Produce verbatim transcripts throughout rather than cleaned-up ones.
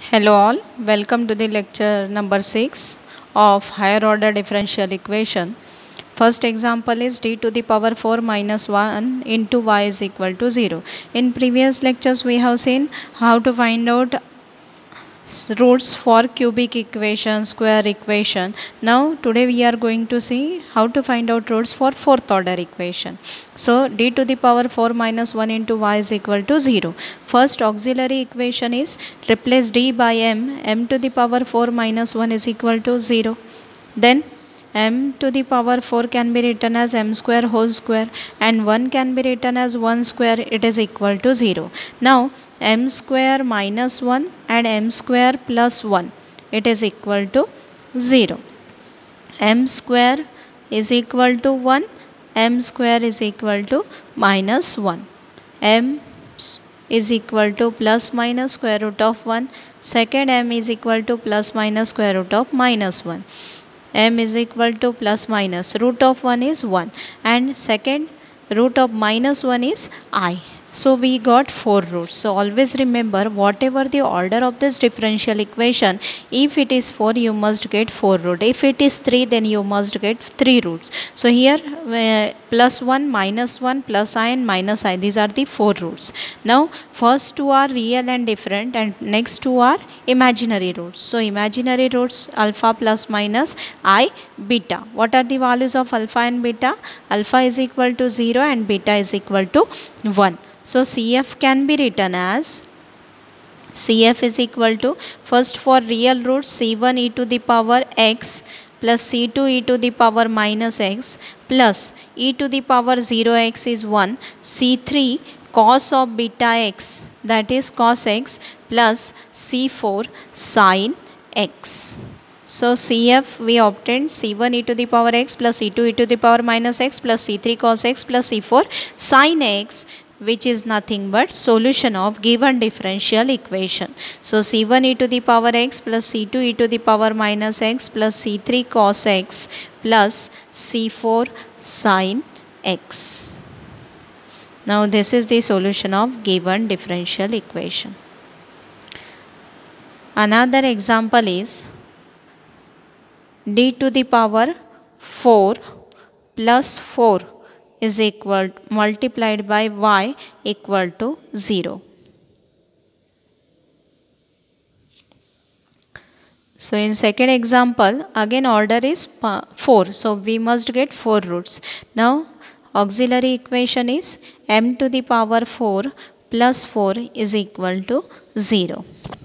Hello all, welcome to the lecture number six of higher order differential equation. First example is d to the power four minus one into y is equal to zero. In previous lectures we have seen how to find out roots for cubic equation, square equation. Now today we are going to see how to find out roots for fourth order equation. So d to the power four minus one into y is equal to zero. First auxiliary equation is replace d by m, m to the power four minus one is equal to zero. Then m to the power four can be written as m square whole square and one can be written as one square, it is equal to zero. Now m square minus one and m square plus one, it is equal to zero. M square is equal to one, m square is equal to minus one. M is equal to plus minus square root of one. Second m is equal to plus minus square root of minus one. M is equal to plus minus root of one is one and second root of minus one is I. So we got four roots. So always remember, whatever the order of this differential equation, if it is four you must get four roots. If it is three then you must get three roots. So here uh, plus one, minus one, plus I and minus I, these are the four roots. Now first two are real and different and next two are imaginary roots. So imaginary roots alpha plus minus I beta. What are the values of alpha and beta? Alpha is equal to zero and beta is equal to one. So C F can be written as C F is equal to, first for real roots, C one e to the power x plus C two e to the power minus x plus e to the power zero x is one, C three cos of beta x, that is cos x, plus C four sin x. So C F we obtained C one e to the power x plus C two e to the power minus x plus C three cos x plus C four sin x, which is nothing but solution of given differential equation. So C one e to the power x plus C two e to the power minus x plus C three cos x plus C four sin x. Now this is the solution of given differential equation. Another example is d to the power four plus four is equal multiplied by y equal to zero. So in second example again order is four, so we must get four roots. Now auxiliary equation is m to the power four plus four is equal to zero.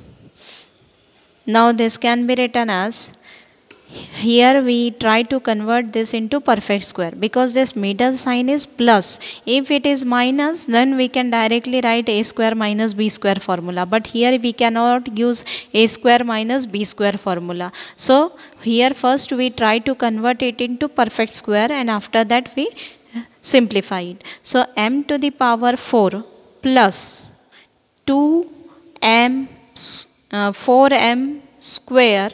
Now this can be written as, here we try to convert this into perfect square because this middle sign is plus. If it is minus then we can directly write a square minus b square formula, but here we cannot use a square minus b square formula. So here first we try to convert it into perfect square and after that we simplify it. So m to the power four plus two m uh, four m square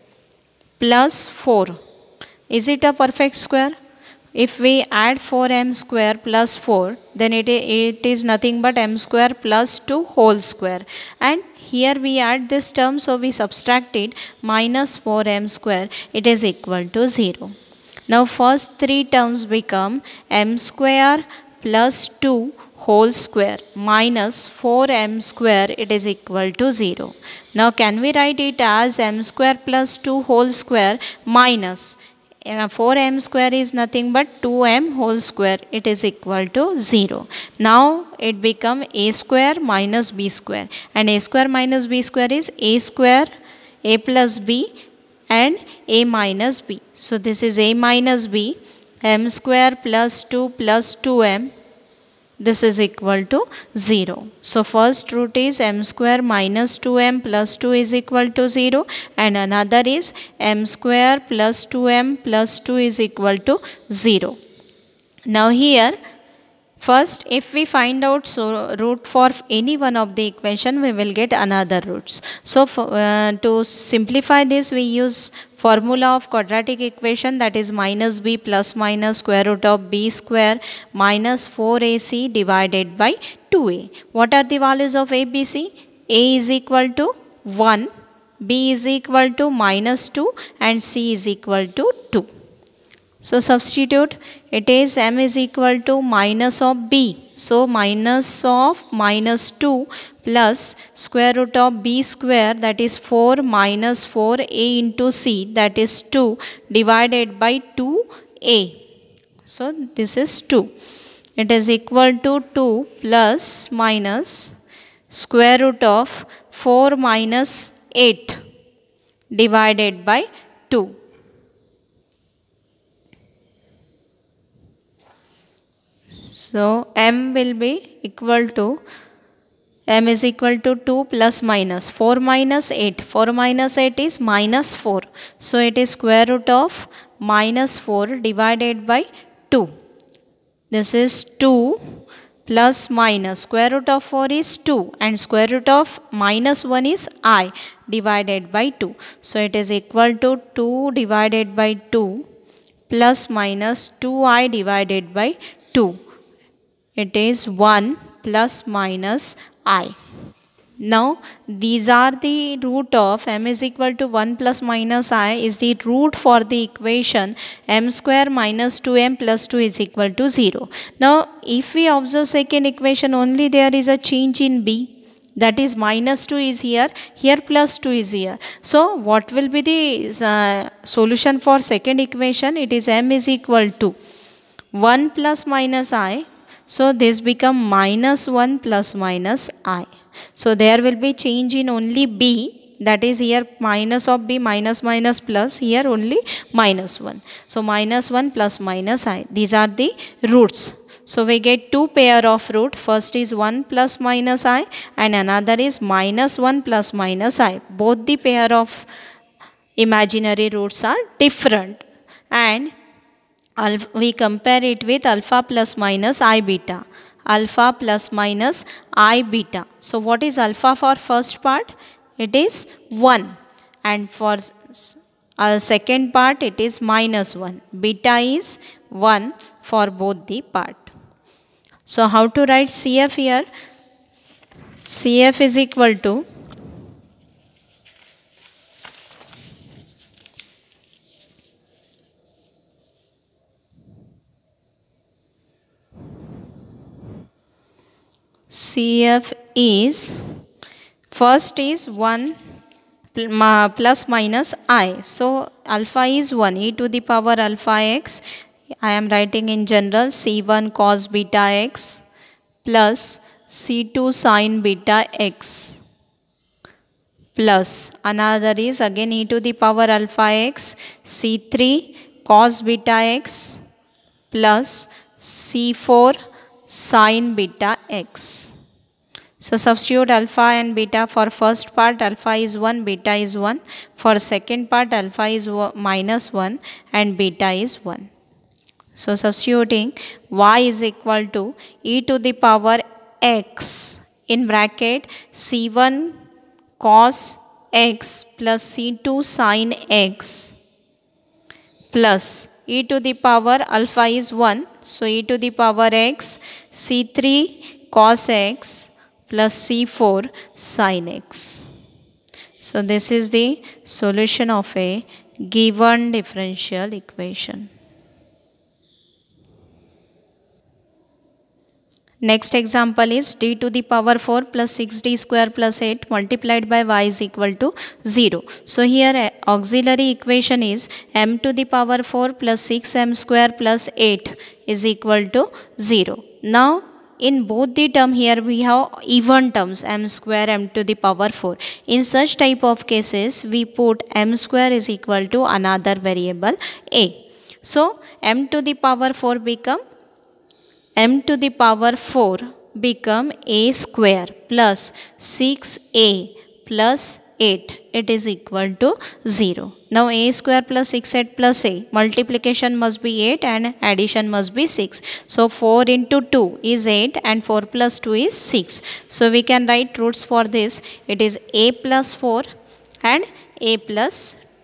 plus four, is it a perfect square? If we add four m square plus four, then it, it is nothing but m square plus two whole square, and here we add this term, so we subtract it, minus four m square, it is equal to zero. Now first three terms become m square plus two whole square minus four m square, it is equal to zero. Now can we write it as m square plus two whole square minus uh, four m square is nothing but two m whole square, it is equal to zero. Now it become a square minus b square, and a square minus b square is a square, a plus b and a minus b. So this is a minus b, m square plus two plus two m, this is equal to zero. So first root is m square minus two m plus two is equal to zero, and another is m square plus two m plus two is equal to zero. Now here first if we find out so root for any one of the equation, we will get another roots. So for, uh, to simplify this we use formula of quadratic equation, that is minus b plus minus square root of b square minus four a c divided by two a. What are the values of a, b, c? A is equal to one b is equal to minus two and c is equal to two. So substitute, it is m is equal to minus of b. So minus of minus two plus square root of b square, that is four minus four a into c, that is two, divided by two a. So this is two. It is equal to two plus minus square root of four minus eight divided by two. So m will be equal to, m is equal to two plus minus four minus eight. four minus eight is minus four. So it is square root of minus four divided by two. This is two plus minus square root of four is two and square root of minus one is I divided by two. So it is equal to two divided by two plus minus two I divided by two. It is one plus minus I. Now these are the root of m is equal to one plus minus I is the root for the equation m square minus two m plus two is equal to zero. Now if we observe second equation, only there is a change in b, that is minus two is here, here plus two is here. So what will be the uh, solution for second equation? It is m is equal to one plus minus I. So this become minus one plus minus I. So there will be change in only b, that is here minus of b, minus minus plus, here only minus one. So minus one plus minus I. These are the roots. So we get two pair of root. First is one plus minus I and another is minus one plus minus I. Both the pair of imaginary roots are different, and we compare it with alpha plus minus I beta. Alpha plus minus I beta. So what is alpha for first part? It is one. And for uh, second part it is minus one. Beta is one for both the part. So how to write C F here? C F is equal to C F is, first is one plus minus I. So alpha is one, e to the power alpha x. I am writing in general c one cos beta x plus c two sin beta x plus another is again e to the power alpha x, c three cos beta x plus c four sin beta x. So substitute alpha and beta. For first part alpha is one, beta is one. For second part alpha is minus one and beta is one. So substituting, y is equal to e to the power x in bracket c one cos x plus c two sin x plus e to the power alpha is one. So e to the power x, c three cos x plus c four sin x. So this is the solution of a given differential equation. Next example is d to the power four plus six d square plus eight multiplied by y is equal to zero. So here auxiliary equation is m to the power four plus six m square plus eight is equal to zero. Now in both the term here we have even terms m square m to the power four. In such type of cases we put m square is equal to another variable a. So m to the power four become m to the power four become a square plus six a plus eight, it is equal to zero. Now a square plus six eight plus a, multiplication must be eight and addition must be six. So four into two is eight and four plus two is six. So we can write roots for this. It is a plus four and a plus two.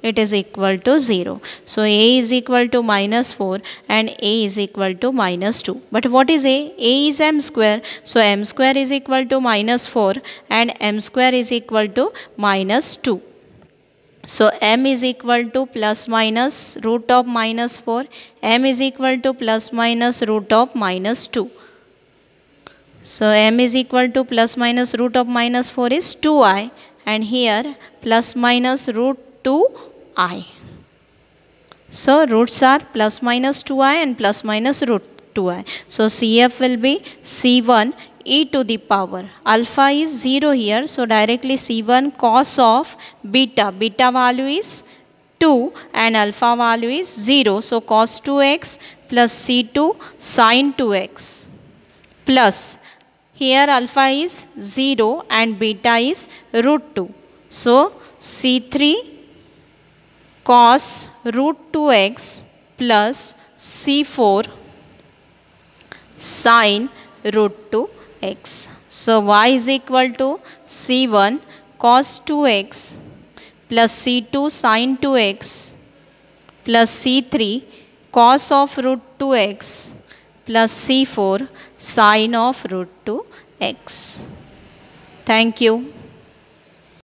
it is equal to zero. So a is equal to minus four and a is equal to minus two. But what is a? A is m square. So m square is equal to minus four and m square is equal to minus two. So m is equal to plus minus root of minus four. M is equal to plus minus root of minus two. So m is equal to plus minus root of minus four is two i, and here plus minus root two i. So roots are plus minus two i and plus minus root two i. So C F will be C one e to the power. Alpha is zero here, so directly C one cos of beta. Beta value is two and alpha value is zero. So cos two x plus C two sin two x plus, here alpha is zero and beta is root two. So C three cos root two x plus C four sin root two x. So y is equal to C one cos two x plus C two sin two x plus C three cos of root two x plus C four sin of root two x. Thank you.